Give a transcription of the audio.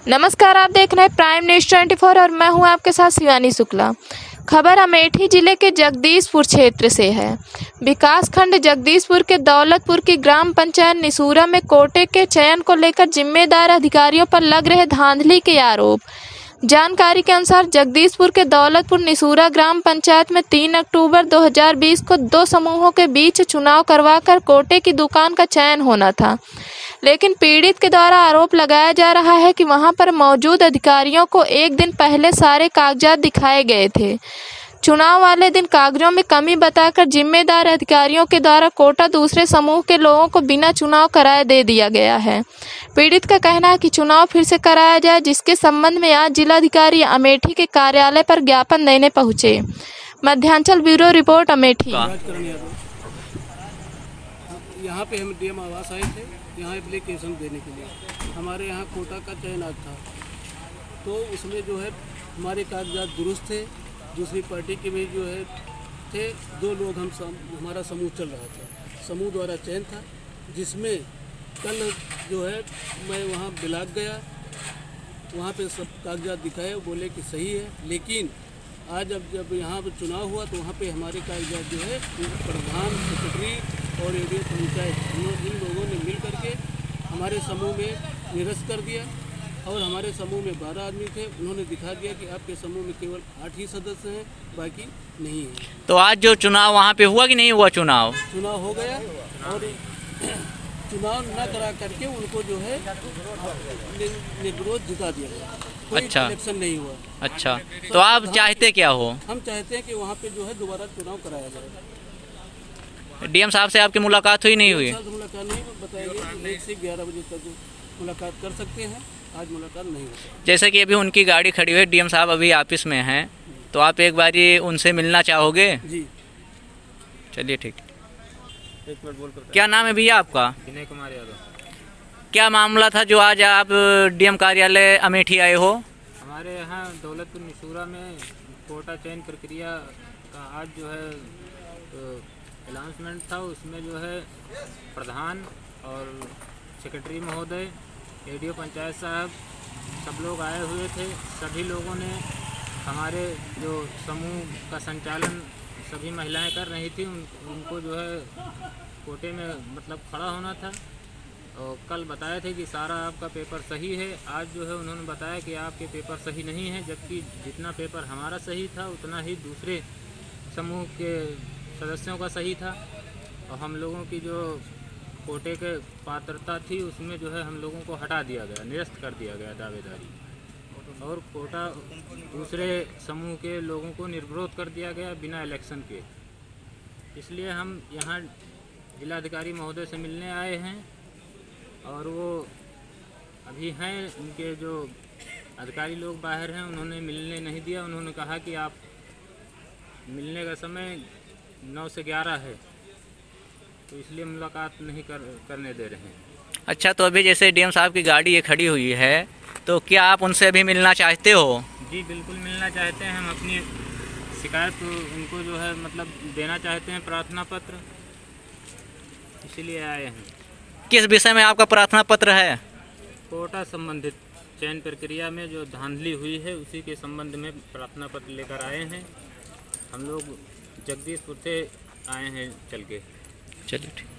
नमस्कार, आप देख रहे हैं प्राइम न्यूज़ 24 और मैं हूं आपके साथ शिवानी शुक्ला। खबर अमेठी जिले के जगदीशपुर क्षेत्र से है। विकासखंड जगदीशपुर के दौलतपुर की ग्राम पंचायत निसूरा में कोटे के चयन को लेकर जिम्मेदार अधिकारियों पर लग रहे धांधली के आरोप। जानकारी के अनुसार जगदीशपुर के दौलतपुर निसूरा ग्राम पंचायत में 3 अक्टूबर 2020 को 2 समूहों के बीच चुनाव करवाकर कोटे की दुकान का चयन होना था, लेकिन पीड़ित के द्वारा आरोप लगाया जा रहा है कि वहां पर मौजूद अधिकारियों को एक दिन पहले सारे कागजात दिखाए गए थे। चुनाव वाले दिन कागजों में कमी बताकर जिम्मेदार अधिकारियों के द्वारा कोटा दूसरे समूह के लोगों को बिना चुनाव कराए दे दिया गया है। पीड़ित का कहना है कि चुनाव फिर से कराया जाए, जिसके संबंध में आज जिलाधिकारी अमेठी के कार्यालय पर ज्ञापन देने पहुंचे। Madhyanchal bureau report, Amethi. यहाँ पे हम डीएम आवास आए थे, यहाँ एप्लीकेशन देने के लिए। हमारे यहाँ कोटा का चयन आज था, तो उसमें जो है हमारे कागजात दुरुस्त थे। दूसरी पार्टी के भी जो है थे 2 लोग, हमारा समूह चल रहा था, समूह द्वारा चयन था, जिसमें कल जो है मैं वहाँ ब्लॉक गया, वहाँ पे सब कागजात दिखाए, बोले कि सही है। लेकिन आज जब यहाँ पर चुनाव हुआ तो वहाँ पे हमारे कागजात जो है प्रधान, सेक्रेटरी और एरिया पंचायत इन लोगों ने मिल करके हमारे समूह में निरस्त कर दिया। और हमारे समूह में 12 आदमी थे, उन्होंने दिखा दिया कि आपके समूह में केवल 8 ही सदस्य हैं, बाकी नहीं है। तो आज जो चुनाव वहाँ पे हुआ कि नहीं हुआ? चुनाव हो गया और चुनाव न करा करके उनको जो है निर्विरोध जिता दिया गया। कोई इलेक्शन नहीं हुआ। अच्छा, तो आप चाहते क्या हो? हम चाहते हैं कि वहाँ पे जो है दोबारा चुनाव कराया जाए। डीएम साहब से आपकी मुलाकात हुई नहीं हुई? मुलाकात नहीं, बताएंगे 1 से 11 बजे तक मुलाकात कर सकते हैं, आज मुलाकात नहीं होती। जैसे कि अभी उनकी गाड़ी खड़ी हुई है, डीएम साहब अभी ऑफिस में हैं, तो आप एक बार उनसे मिलना चाहोगे? जी चलिए ठीक। एक मिनट बोल कर। क्या नाम है भैया आपका? विनय कुमार यादव। क्या मामला था जो आज आप डीएम कार्यालय अमेठी आए हो? हमारे यहाँ दौलतपुर निसूरा में कोटा चयन प्रक्रिया का आज जो है अनाउंसमेंट था। उसमें जो है प्रधान और सेक्रेटरी महोदय, एडीओ पंचायत साहब, सब लोग आए हुए थे। सभी लोगों ने हमारे जो समूह का संचालन सभी महिलाएं कर रही थी, उनको जो है कोटे में मतलब खड़ा होना था। और कल बताए थे कि सारा आपका पेपर सही है। आज जो है उन्होंने बताया कि आपके पेपर सही नहीं है, जबकि जितना पेपर हमारा सही था उतना ही दूसरे समूह के सदस्यों का सही था। और हम लोगों की जो कोटे के पात्रता थी उसमें जो है हम लोगों को हटा दिया गया, निरस्त कर दिया गया दावेदारी, और कोटा दूसरे समूह के लोगों को निर्विरोध कर दिया गया बिना इलेक्शन के। इसलिए हम यहाँ जिलाधिकारी महोदय से मिलने आए हैं, और वो अभी हैं, उनके जो अधिकारी लोग बाहर हैं, उन्होंने मिलने नहीं दिया। उन्होंने कहा कि आप मिलने का समय 9 से 11 है, तो इसलिए मुलाकात नहीं करने दे रहे हैं। अच्छा, तो अभी जैसे डीएम साहब की गाड़ी ये खड़ी हुई है, तो क्या आप उनसे अभी मिलना चाहते हो? जी बिल्कुल मिलना चाहते हैं। हम अपनी शिकायत उनको जो है मतलब देना चाहते हैं, प्रार्थना पत्र, इसीलिए आए हैं। किस विषय में आपका प्रार्थना पत्र है? कोटा संबंधित चयन प्रक्रिया में जो धांधली हुई है उसी के संबंध में प्रार्थना पत्र लेकर आए हैं। हम लोग जगदीशपुर से आए हैं चल के। चलिए ठीक।